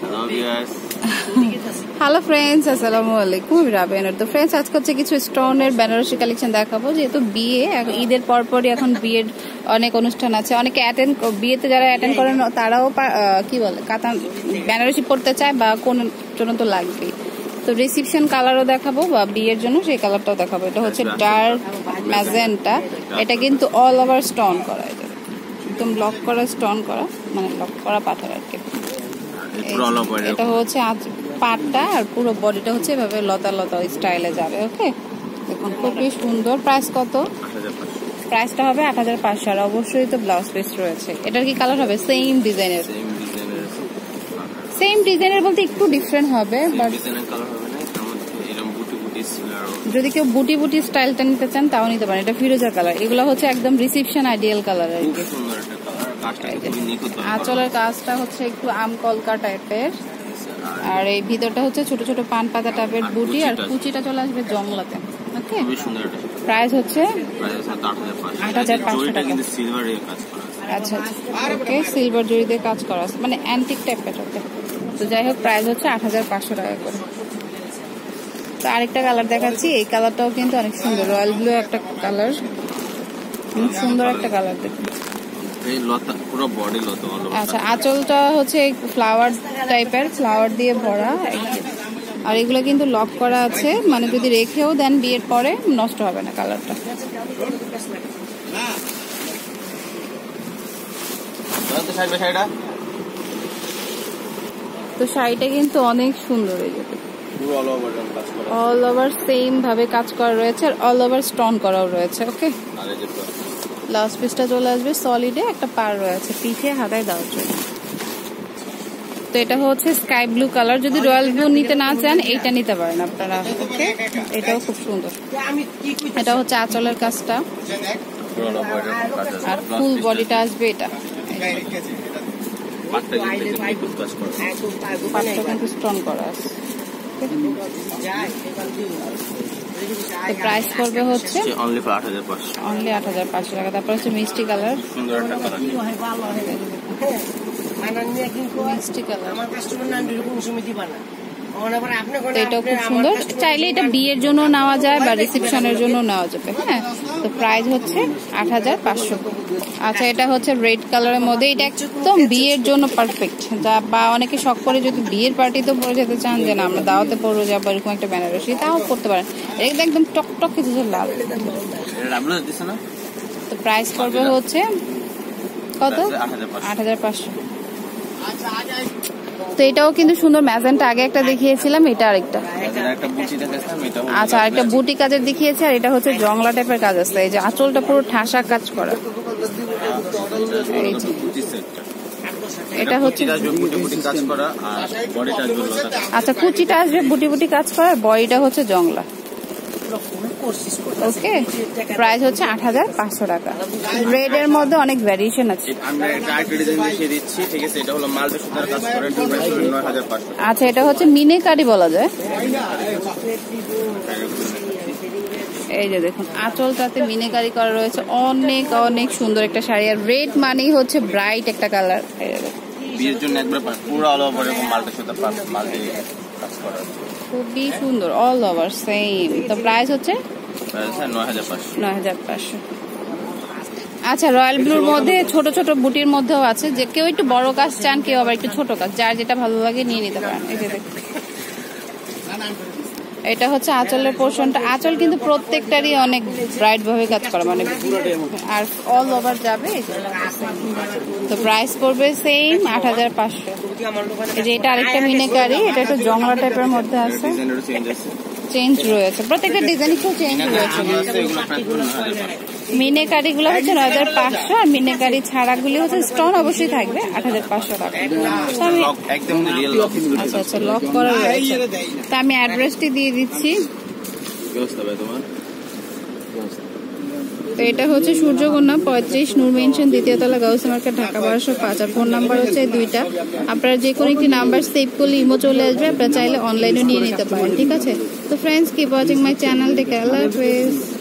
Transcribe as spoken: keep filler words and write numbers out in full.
Hello friends, আসসালামু আলাইকুম। রাবেয়ান। তো ফ্রেন্ডস, আজকে হচ্ছে কিছু স্টোনের বেনারসি কালেকশন দেখাবো। যেহেতু বিয়ে, ঈদের পরপরই এখন বিয়ের অনেক অনুষ্ঠান আছে। অনেকে অ্যাটেন্ড বিয়েতে যারা অ্যাটেন্ড করেন তারাও কি বলে কাতান বেনারসি পড়তে চায় বা কোন জন্য তো লাগবেই। তো রিসিপশন কালারও দেখাবো বা বিয়ের জন্য সেই কালারটাও দেখাবো। এটা হচ্ছে ডার্ক ম্যাজেন্টা। এটা কিন্তু অল ওভার স্টোন করা, এটা একদম লক করা স্টোন করা, মানে লক করা পাথর আর কি। এটা হচ্ছে পাটটা আর পুরো বডিটা হচ্ছে এভাবে লতা লতা স্টাইলে যাবে। ওকে, দেখুন খুবই সুন্দর। প্রাইস কত? প্রাইসটা হবে আট হাজার পাঁচশো। আর অবশ্যই তো ব্লাউজ পিস রয়েছে। এটার কি কালার হবে? সেম ডিজাইনের। সেম ডিজাইনের বলতে একটু ডিফারেন্ট হবে, বাট যদি কেউ বুটি বুটি স্টাইলটা নিতে চান তাও নিতে পারেন। এটা ফিরোজা কালার। এগুলো হচ্ছে একদম রিসিপশন আইডিয়াল কালার আর কি। আঁচলের কাজটা হচ্ছে একটু আম কলকা টাইপের, আর এই ভিতরটা হচ্ছে ছোট ছোট পান পাতা টাইপের বুটি, আর কুচিটা চলে আসবে জংলাতে। ওকে, প্রাইস হচ্ছে আট হাজার পাঁচশো টাকা। আচ্ছা, ওকে, সিলভার জড়ি দিয়ে কাজ করা, মানে অ্যান্টিক টাইপের। ওকে, তো যাই হোক, প্রাইস হচ্ছে আট হাজার পাঁচশো টাকা করে। তো আরেকটা কালার দেখাচ্ছি। এই কালারটাও কিন্তু অনেক সুন্দর, রয়্যাল ব্লু একটা কালার, অনেক সুন্দর একটা কালার। দেখুন, আচ্ছা, আঁচলটা হচ্ছে ফ্লাওয়ার টাইপের, ফ্লাওয়ার দিয়ে ভরা। আর এগুলো কিন্তু লক করা আছে, মানে যদি রেখেও দেন বিয়ের পরে নষ্ট হবে না কালারটা। তো শাড়িটা কিন্তু অনেক সুন্দর, এই অল ওভার সেম ভাবে কাজ করা রয়েছে, আর অল ওভার স্টোন করাও রয়েছে। ওকে, ব্লাউজ পিসটা চলে আসবে সলিডে, একটা পার রয়েছে পিঠে হাতায় দেওয়ার জন্য। তো এটা হচ্ছে স্কাই ব্লু কালার। যদি রয়্যাল ব্লু নিতে না চান এইটা নিতে পারেন আপনারা। ওকে, এটাও খুব সুন্দর। এটা হচ্ছে আঁচলের কাজটা, আর ফুল বডিটা আসবে এটা। পাটটা কিন্তু স্টোন করা আছে। প্রাইস করবে হচ্ছে অনলি আট হাজার পাঁচশো টাকা। তারপর হচ্ছে মিষ্টি কালার, মিষ্টি কালার, এটাও খুব সুন্দর। চাইলে এটা বিয়ের জন্য নেওয়া যায় বা রিসেপশনের জন্য নেওয়া যাবে। হ্যাঁ, তো প্রাইস হচ্ছে আট হাজার পাঁচশো। আচ্ছা, এটা হচ্ছে রেড কালারের মধ্যে। এটা একদম বিয়ের জন্য পারফেক্ট। যা বা অনেকে শখ করে যদি বিয়ের পার্টিতে পরে যেতে চান, যে না আমরা দাওয়াতে পরে যাবো এরকম একটা বেনারসি, তাও করতে পারেন। এটা একদম টকটক কিছু লাল। তো প্রাইস করবে হচ্ছে কত? আট হাজার পাঁচশো। তো এটাও কিন্তু সুন্দর ম্যাজেন্টা, আগে একটা দেখিয়েছিলাম, এটা আরেকটা। আচ্ছা, আরেকটা বুটি কাজের দেখিয়েছে, আর এটা হচ্ছে জংলা টাইপের কাজ আছে। এই যে আঁচলটা পুরো ঠাসা কাজ করা। এটা হচ্ছে আচ্ছা, কুচিটা আসবে বুটি বুটি কাজ করা, বডিটা হচ্ছে জংলা। ওকে, প্রাইস হচ্ছে আট হাজার পাঁচশো টাকা। রেড এর মধ্যে অনেক ভ্যারিয়েশন আছে। আচ্ছা, এটা হচ্ছে মিনেকারি বলা যায়। এই যে দেখুন, আঁচলটাতে মিনেকারি করা রয়েছে। অনেক অনেক সুন্দর একটা শাড়ি। আর রেড মানেই হচ্ছে ব্রাইট একটা কালার। খুবই সুন্দর, অল ওভার সেম। তো প্রাইস হচ্ছে নয় হাজার পাঁচশো। আচ্ছা, রয়্যাল ব্লুর মধ্যে ছোট ছোট বুটির মধ্যেও আছে। যে কেউ একটু বড় কাজ চান, কেউ আবার একটু ছোট কাজ, যার যেটা ভালো লাগে নিয়ে নিতে পারেন। এই যে দেখুন, এটা হচ্ছে আঁচলের পোর্শনটা। আঁচল কিন্তু প্রত্যেকটারই অনেক ব্রাইট ভাবে কাজ করা, মানে আর অল ওভার যাবে। তো প্রাইস করবে সেম আট হাজার পাঁচশো। এই যে এটা আরেকটা মিনেকারি, এটা একটু জংলা টাইপের মধ্যে আছে, চেঞ্জ রয়েছে, প্রত্যেকটা ডিজাইন একটু চেঞ্জ রয়েছে। মিনেকারি গুলো হচ্ছে নয় হাজার পাঁচশো, আর মিনেকারি ছাড়া গুলি হচ্ছে স্টোন অবশ্যই থাকবে আট হাজার পাঁচশো টাকা। আচ্ছা আচ্ছা, লক করা রয়েছে। তা আমি অ্যাড্রেসটি দিয়ে দিচ্ছি। তো এটা হচ্ছে সূর্যকন্যা পঁয়ত্রিশ নূর মেনশন, দ্বিতীয় তলা, গাউসিয়া মার্কেট, ঢাকা বারোশো পাঁচ। আর ফোন নাম্বার হচ্ছে দুইটা। আপনারা যে কোনো একটি নাম্বার সেভ করলে ইমো চলে আসবে, আপনারা চাইলে অনলাইনে নিয়ে নিতে পারেন। ঠিক আছে, তো friends, keep watching my channel. Take care, আল্লাহ হাফেজ।